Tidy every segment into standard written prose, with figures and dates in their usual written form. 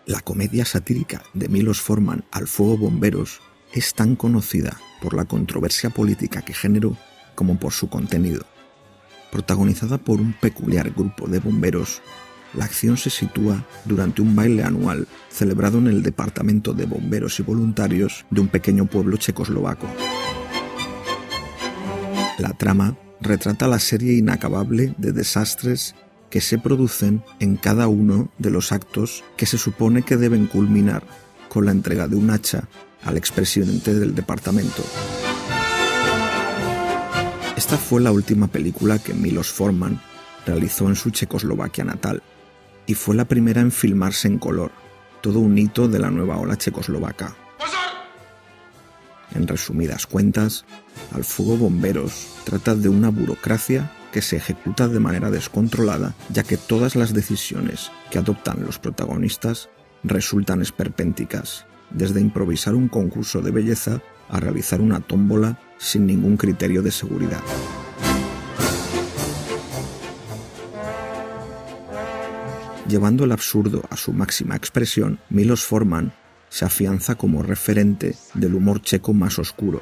La comedia satírica de Milos Forman, Al fuego bomberos, es tan conocida por la controversia política que generó como por su contenido. Protagonizada por un peculiar grupo de bomberos, la acción se sitúa durante un baile anual celebrado en el departamento de bomberos y voluntarios de un pequeño pueblo checoslovaco. La trama retrata la serie inacabable de desastres que se producen en cada uno de los actos que se supone que deben culminar con la entrega de un hacha al expresidente del departamento. Esta fue la última película que Milos Forman realizó en su Checoslovaquia natal y fue la primera en filmarse en color, todo un hito de la nueva ola checoslovaca. En resumidas cuentas, Al fuego bomberos trata de una burocracia que se ejecuta de manera descontrolada, ya que todas las decisiones que adoptan los protagonistas resultan esperpénticas, desde improvisar un concurso de belleza a realizar una tómbola sin ningún criterio de seguridad. Llevando el absurdo a su máxima expresión, Milos Forman se afianza como referente del humor checo más oscuro.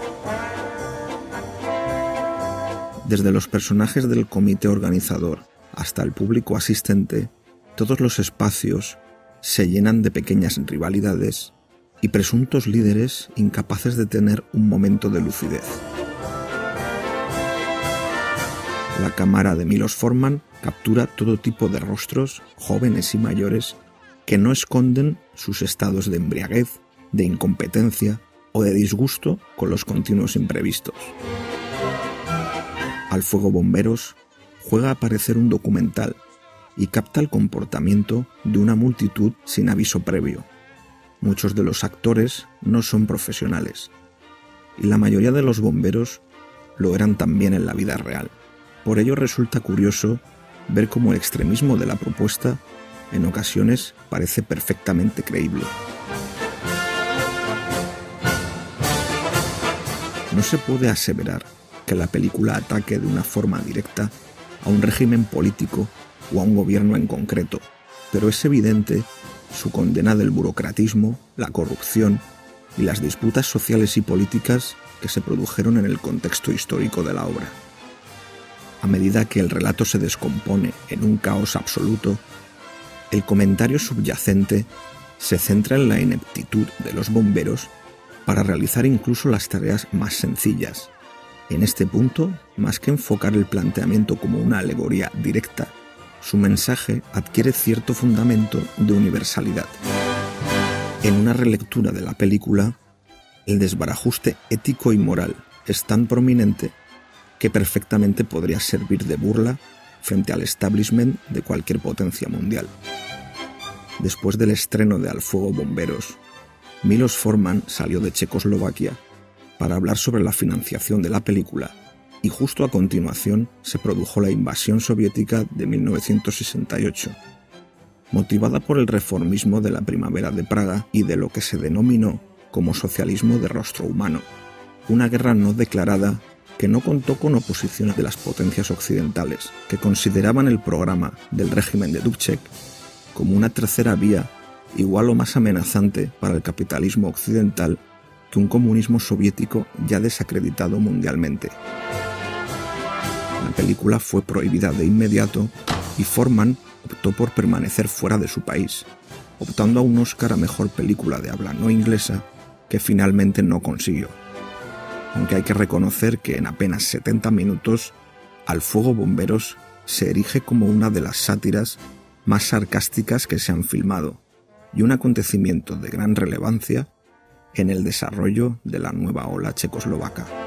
Desde los personajes del comité organizador hasta el público asistente, todos los espacios se llenan de pequeñas rivalidades y presuntos líderes incapaces de tener un momento de lucidez. La cámara de Milos Forman captura todo tipo de rostros, jóvenes y mayores, que no esconden sus estados de embriaguez, de incompetencia o de disgusto con los continuos imprevistos. Al fuego bomberos juega a parecer un documental y capta el comportamiento de una multitud sin aviso previo. Muchos de los actores no son profesionales y la mayoría de los bomberos lo eran también en la vida real. Por ello resulta curioso ver cómo el extremismo de la propuesta en ocasiones parece perfectamente creíble. No se puede aseverar que la película ataque de una forma directa a un régimen político o a un gobierno en concreto, pero es evidente su condena del burocratismo, la corrupción y las disputas sociales y políticas que se produjeron en el contexto histórico de la obra. A medida que el relato se descompone en un caos absoluto, el comentario subyacente se centra en la ineptitud de los bomberos para realizar incluso las tareas más sencillas. En este punto, más que enfocar el planteamiento como una alegoría directa, su mensaje adquiere cierto fundamento de universalidad. En una relectura de la película, el desbarajuste ético y moral es tan prominente que perfectamente podría servir de burla frente al establishment de cualquier potencia mundial. Después del estreno de Al fuego bomberos, Milos Forman salió de Checoslovaquia para hablar sobre la financiación de la película y justo a continuación se produjo la invasión soviética de 1968. Motivada por el reformismo de la Primavera de Praga y de lo que se denominó como socialismo de rostro humano, una guerra no declarada que no contó con oposición de las potencias occidentales, que consideraban el programa del régimen de Dubček como una tercera vía igual o más amenazante para el capitalismo occidental que un comunismo soviético ya desacreditado mundialmente. La película fue prohibida de inmediato y Forman optó por permanecer fuera de su país, optando a un Oscar a Mejor Película de Habla No Inglesa, que finalmente no consiguió. Aunque hay que reconocer que en apenas 70 minutos, Al fuego bomberos se erige como una de las sátiras más sarcásticas que se han filmado y un acontecimiento de gran relevancia en el desarrollo de la nueva ola checoslovaca.